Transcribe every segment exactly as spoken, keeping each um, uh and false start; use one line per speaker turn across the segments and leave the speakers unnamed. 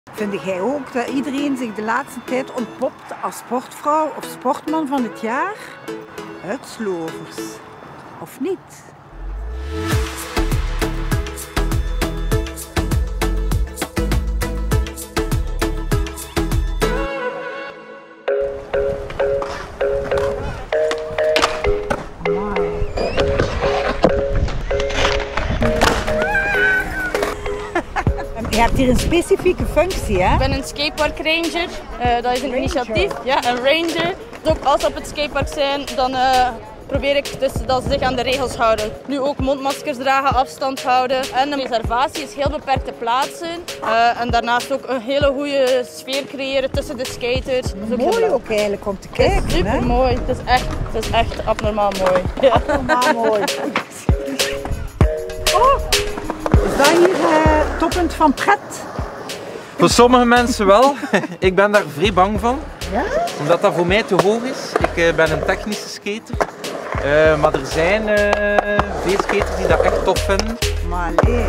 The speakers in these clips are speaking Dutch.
Vind jij ook dat iedereen zich de laatste tijd ontpopt als sportvrouw of sportman van het jaar? Uitslovers. Of niet? Je hebt hier een specifieke functie, hè?
Ik ben een skatepark ranger. Uh, dat is een ranger. Initiatief. Ja, een ranger. Dus ook als we op het skatepark zijn, dan uh, probeer ik dus dat ze zich aan de regels houden. Nu ook mondmaskers dragen, afstand houden. En de reservatie is heel beperkte plaatsen. Uh, en daarnaast ook een hele goede sfeer creëren tussen de skaters.
Dat is mooi ook eigenlijk om te kijken.
Het is super mooi. Het is echt, het is echt abnormaal mooi. Ja.
Abnormaal mooi. Oh, is dat hier uh, toppunt van pret?
Voor sommige mensen wel. Ik ben daar vrij bang van.
Ja?
Omdat dat voor mij te hoog is. Ik uh, ben een technische skater. Uh, maar er zijn uh, veel skaters die dat echt tof vinden.
Maar nee.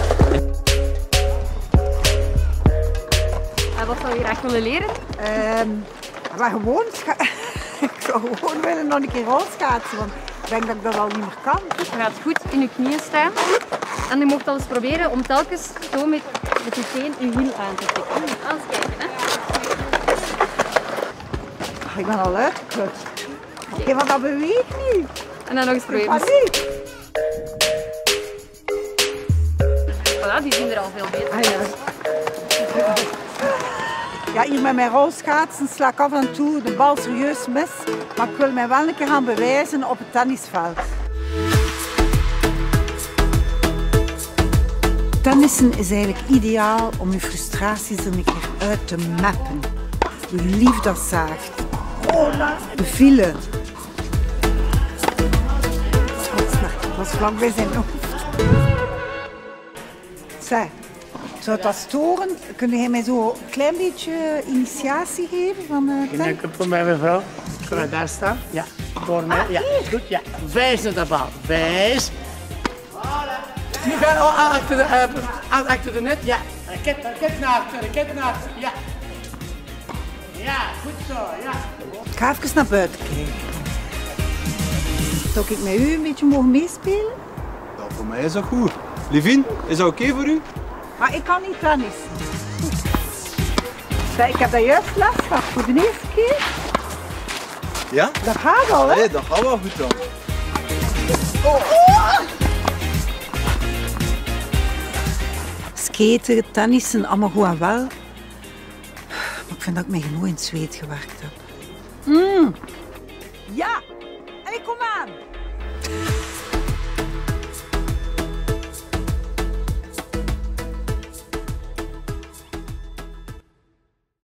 En wat zou je graag willen leren?
Um, maar gewoon, ik zou gewoon willen nog een keer rolschaatsen. Want ik denk dat ik dat al niet meer kan.
Je gaat goed in je knieën staan. En je mocht al eens proberen om telkens zo met, met je teen je hiel aan te tikken. Eens kijken, hè.
Ik ben al uitgeput. Oké, okay, want dat beweegt niet.
En dan nog eens proberen. Voilà, die zien er al veel beter uit.
Ah, ja. Ja, hier met mijn rolschaatsen sla ik af en toe de bal serieus mis. Maar ik wil mij wel een keer gaan bewijzen op het tennisveld. Tennissen is eigenlijk ideaal om je frustraties er een keer uit te mappen. Je lief dat zaagt. De file. Dat was vlak bij zijn hoofd. Zeg, zou dat storen? Kun jij mij zo een klein beetje initiatie geven van uh,
tennis? Ik heb voor mij mevrouw. Kan je daar staan? Ja. Voor mij.
Ah,
ja, goed. Ja. Wijs naar de bal. Wijs. Nu gaan we achter de, uh, achter de net. Ja. Raket, raket naar achter, raket naar achter. Ja. Ja, goed zo. Ja.
Ik ga even naar buiten kijken. Zou ik met u een beetje mogen meespelen?
Ja, voor mij is dat goed. Lievien, is dat oké okay voor u?
Maar ik kan niet tennissen. Ik heb dat juist les gehad voor de eerste keer.
Ja?
Dat gaat al, hè?
Nee, dat gaat wel goed dan.
Oh. Oh. Skaten, tennissen, allemaal goed en wel. Maar ik vind dat ik mij genoeg in het zweet gewerkt heb. Mm. Ja, en ik kom aan.